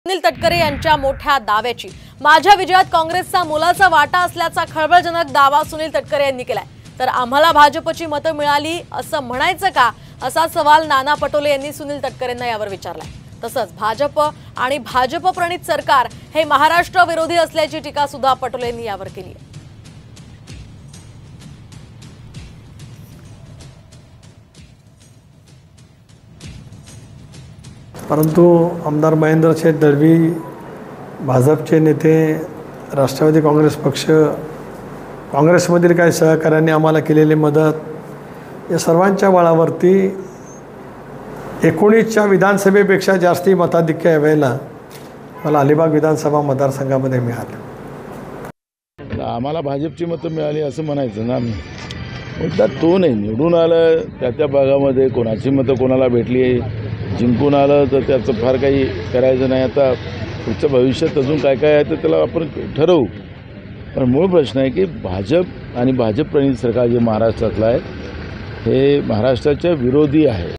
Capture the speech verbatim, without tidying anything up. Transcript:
सुनील तटकरे यांच्या मोठ्या दाव्याची माझ्या विजयात काँग्रेसचा मोलाचा वाटा असल्याचा खळबळजनक दावा सुनील तटकरे यांनी केलाय। तर आम्हाला भाजपची मतं मिळाली असं म्हणायचं का असा सवाल नाना पटोले यांनी सुनील तटकरेंना यावर विचारलाय। तसंच भाजप आणि भाजप प्रणित सरकार हे महाराष्ट्र विरोधी असल्याची टीका सुद्धा पटोले यांनी यावर केली आहे। परंतु आमदार महेंद्र शेठ दळवी, भाजपचे नेते, राष्ट्रवादी काँग्रेस पक्ष, काँग्रेसमधील काही सहकाऱ्यांनी आम्हाला केलेली मदत या सर्वांच्या बळावरती एकोणीसच्या विधानसभेपेक्षा जास्ती मताधिक्य यावेळेला मला अलिबाग विधानसभा मतदारसंघामध्ये मिळालं। आम्हाला भाजपची मतं मिळाली असं म्हणायचं ना, मुद्दा तो नाही। निवडून आलं त्या त्या भागामध्ये कोणाची मतं कोणाला भेटली, जिंकून आलं तर त्याचं फार काही करायचं नाही। आता पुढच्या भविष्यात अजून काय काय आहे तर त्याला आपण ठरवू। पण मूळ प्रश्न आहे की भाजप आणि भाजप प्रणित सरकार जे महाराष्ट्रातलं आहे हे महाराष्ट्राच्या विरोधी आहे।